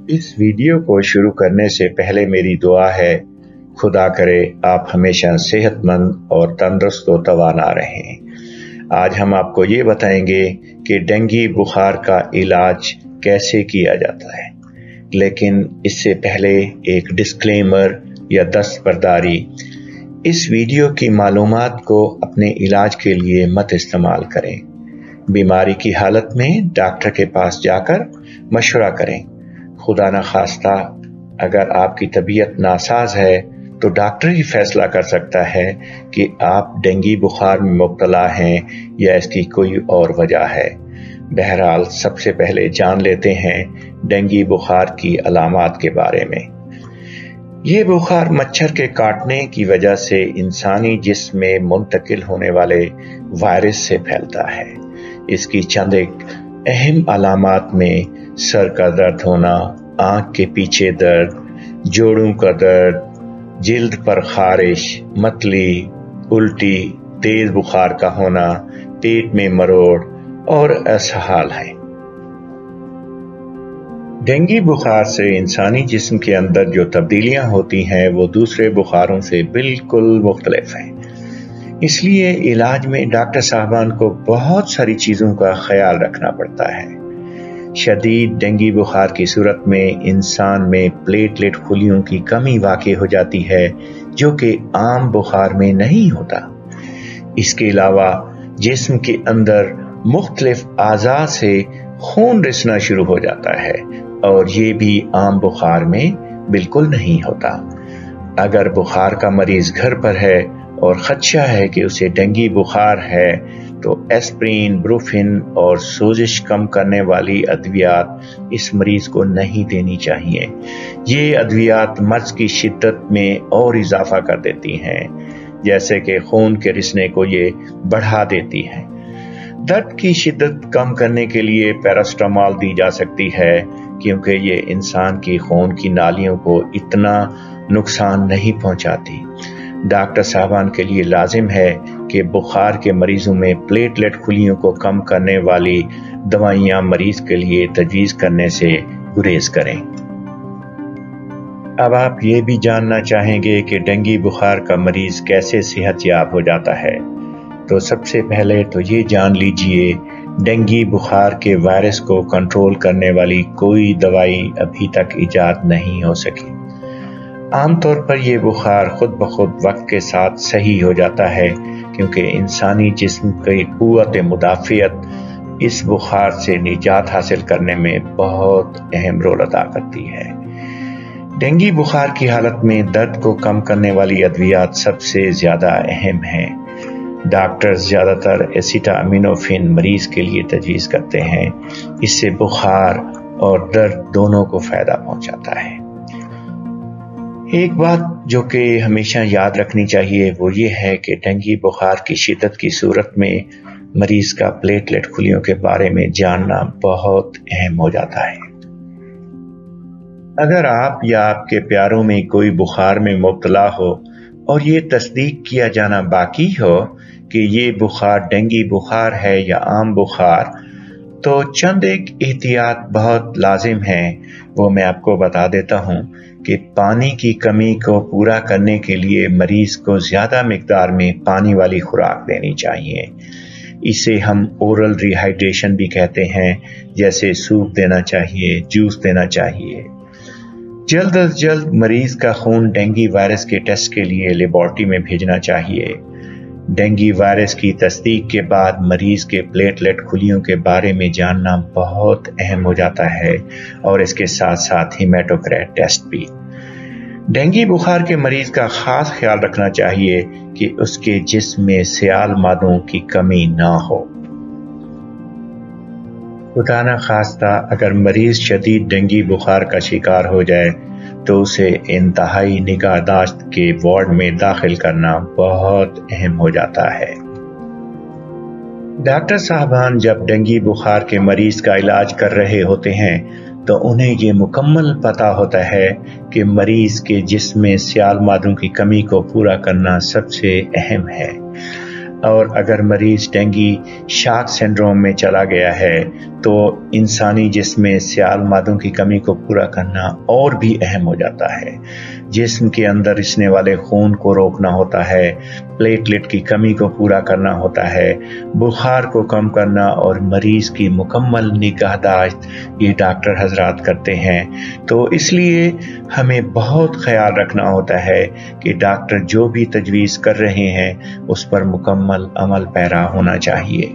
इस वीडियो को शुरू करने से पहले मेरी दुआ है, खुदा करे आप हमेशा सेहतमंद और तंदुरुस्त व तवाना रहें। आज हम आपको ये बताएंगे कि डेंगू बुखार का इलाज कैसे किया जाता है, लेकिन इससे पहले एक डिस्क्लेमर या दस्तबरदारी। इस वीडियो की मालूमात को अपने इलाज के लिए मत इस्तेमाल करें। बीमारी की हालत में डॉक्टर के पास जाकर मशवरा करें। खुदा न खास्ता अगर आपकी तबीयत नासाज है तो डॉक्टर ही फैसला कर सकता है कि आप डेंगू बुखार में मुब्तला हैं या इसकी कोई और वजह है। बहरहाल सबसे पहले जान लेते हैं डेंगू बुखार की अलामात के बारे में। ये बुखार मच्छर के काटने की वजह से इंसानी जिस्म में मुंतकिल होने वाले वायरस से फैलता है। इसकी चंद एक अहम अलामात में सर का दर्द होना, आंख के पीछे दर्द, जोड़ों का दर्द, जिल्द पर खारिश, मतली, उल्टी, तेज बुखार का होना, पेट में मरोड़ और असहाल है। डेंगू बुखार से इंसानी जिस्म के अंदर जो तब्दीलियां होती हैं वो दूसरे बुखारों से बिल्कुल मुख्तलिफ हैं। इसलिए इलाज में डॉक्टर साहबान को बहुत सारी चीज़ों का ख्याल रखना पड़ता है। शदीद डेंगू बुखार की सूरत में इंसान में प्लेटलेट खुलियों की कमी वाक़ई हो जाती है, जो कि आम बुखार में नहीं होता। इसके अलावा जिस्म के अंदर मुख्तलिफ आज़ा से खून रिसना शुरू हो जाता है और ये भी आम बुखार में बिल्कुल नहीं होता। अगर बुखार का मरीज घर पर है और खदशा है कि उसे डेंगू बुखार है तो एस्प्रिन, ब्रूफिन और सोजिश कम करने वाली अद्वियात इस मरीज को नहीं देनी चाहिए। ये अद्वियात मर्ज की शिद्दत में और इजाफा कर देती हैं, जैसे कि खून के रिसने को ये बढ़ा देती हैं। दर्द की शिद्दत कम करने के लिए पैरास्टामोल दी जा सकती है, क्योंकि ये इंसान की खून की नालियों को इतना नुकसान नहीं पहुंचाती। डॉक्टर साहबान के लिए लाजिम है कि बुखार के मरीजों में प्लेटलेट खुलियों को कम करने वाली दवाइयां मरीज के लिए तजवीज़ करने से गुरेज करें। अब आप ये भी जानना चाहेंगे कि डेंगू बुखार का मरीज कैसे सेहतयाब हो जाता है, तो सबसे पहले तो ये जान लीजिए डेंगू बुखार के वायरस को कंट्रोल करने वाली कोई दवाई अभी तक इजाद नहीं हो सकी। आमतौर पर यह बुखार खुद ब खुद वक्त के साथ सही हो जाता है, क्योंकि इंसानी जिस्म की कुव्वत मुदाफ़ियत इस बुखार से निजात हासिल करने में बहुत अहम रोल अदा करती है। डेंगू बुखार की हालत में दर्द को कम करने वाली अद्वियात सबसे ज़्यादा अहम हैं। डॉक्टर्स ज़्यादातर एसिटामिनोफेन मरीज के लिए तजवीज़ करते हैं। इससे बुखार और दर्द दोनों को फ़ायदा पहुंचाता है। एक बात जो कि हमेशा याद रखनी चाहिए वो ये है कि डेंगू बुखार की शिद्दत की सूरत में मरीज का प्लेटलेट खुलियों के बारे में जानना बहुत अहम हो जाता है। अगर आप या आपके प्यारों में कोई बुखार में मुब्तला हो और ये तस्दीक किया जाना बाकी हो कि ये बुखार डेंगू बुखार है या आम बुखार, तो चंद एक एहतियात बहुत लाजिम हैं, वो मैं आपको बता देता हूँ कि पानी की कमी को पूरा करने के लिए मरीज को ज़्यादा मिकदार में पानी वाली खुराक देनी चाहिए। इसे हम ओरल रिहाइड्रेशन भी कहते हैं, जैसे सूप देना चाहिए, जूस देना चाहिए। जल्द अज जल्द मरीज का खून डेंगू वायरस के टेस्ट के लिए लेबॉर्ट्री में भेजना चाहिए। डेंगू वायरस की तस्दीक के बाद मरीज के प्लेटलेट खुलियों के बारे में जानना बहुत अहम हो जाता है और इसके साथ साथ हीमेटोक्रेट टेस्ट भी। डेंगू बुखार के मरीज का खास ख्याल रखना चाहिए कि उसके जिस्म में सियाल मादों की कमी ना हो। खुदा न खास्ता अगर मरीज शदीद डेंगू बुखार का शिकार हो जाए तो उसे इंतहाई निगाहदाश्त के वार्ड में दाखिल करना बहुत अहम हो जाता है। डॉक्टर साहबान जब डेंगू बुखार के मरीज का इलाज कर रहे होते हैं तो उन्हें ये मुकम्मल पता होता है कि मरीज के जिस्म में सियाल मादों की कमी को पूरा करना सबसे अहम है। और अगर मरीज डेंगू शॉक सिंड्रोम में चला गया है तो इंसानी जिस्म में सियाल मादों की कमी को पूरा करना और भी अहम हो जाता है। जिस्म के अंदर रिसने वाले खून को रोकना होता है, प्लेटलेट की कमी को पूरा करना होता है, बुखार को कम करना और मरीज की मुकम्मल निगाहदाश्त ये डॉक्टर हजरात करते हैं। तो इसलिए हमें बहुत ख्याल रखना होता है कि डॉक्टर जो भी तजवीज़ कर रहे हैं उस पर मुकम्मल अमल पैरा होना चाहिए।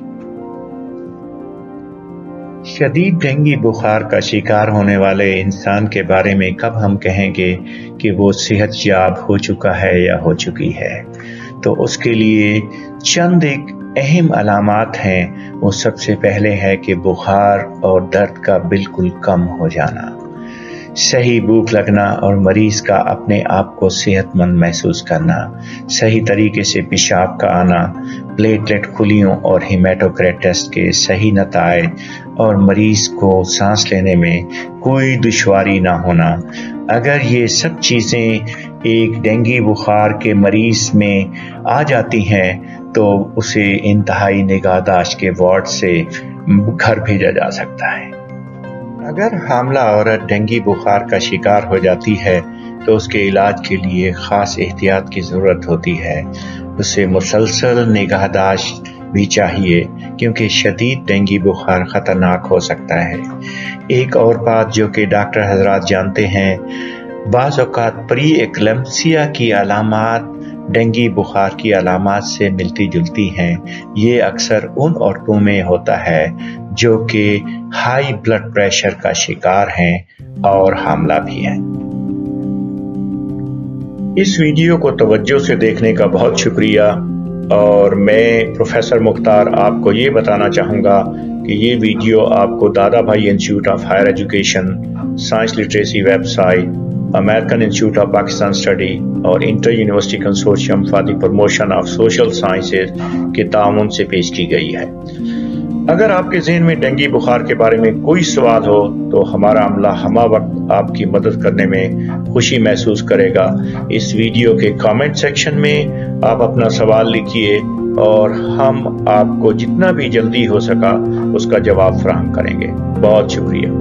शदीद डेंगू बुखार का शिकार होने वाले इंसान के बारे में कब हम कहेंगे कि वो सेहतयाब हो चुका है या हो चुकी है, तो उसके लिए चंद एक अहम अलामात हैं। वो सबसे पहले है कि बुखार और दर्द का बिल्कुल कम हो जाना, सही भूख लगना और मरीज का अपने आप को सेहतमंद महसूस करना, सही तरीके से पेशाब का आना, प्लेटलेट खुलियों और हेमाटोक्राइट टेस्ट के सही नताइज और मरीज को सांस लेने में कोई दुश्वारी ना होना। अगर ये सब चीज़ें एक डेंगू बुखार के मरीज में आ जाती हैं तो उसे इंतहाई निगाहदाश्त के वार्ड से घर भेजा जा सकता है। अगर हामला औरत डेंगू बुखार का शिकार हो जाती है तो उसके इलाज के लिए ख़ास एहतियात की ज़रूरत होती है। उसे मुसलसल निगाहदाश्त भी चाहिए क्योंकि शदीद डेंगू बुखार ख़तरनाक हो सकता है। एक और बात जो कि डॉक्टर हजरात जानते हैं, बाज़ औक़ात प्री एक्लेम्पसिया की अलामात डेंगू बुखार की अलामात से मिलती जुलती हैं। ये अक्सर उन औरतों में होता है जो कि हाई ब्लड प्रेशर का शिकार हैं और हामला भी हैं। इस वीडियो को तवज्जो से देखने का बहुत शुक्रिया और मैं प्रोफेसर मुख्तार आपको ये बताना चाहूँगा कि ये वीडियो आपको Dada Bhai institute of higher education, science literacy website, American institute of Pakistan study और inter university consortium for the promotion of social sciences के ताउन से पेश की गई है। अगर आपके ज़हन में डेंगू बुखार के बारे में कोई सवाल हो तो हमारा अमला हमा वक्त आपकी मदद करने में खुशी महसूस करेगा। इस वीडियो के कमेंट सेक्शन में आप अपना सवाल लिखिए और हम आपको जितना भी जल्दी हो सका उसका जवाब फराहम करेंगे। बहुत शुक्रिया।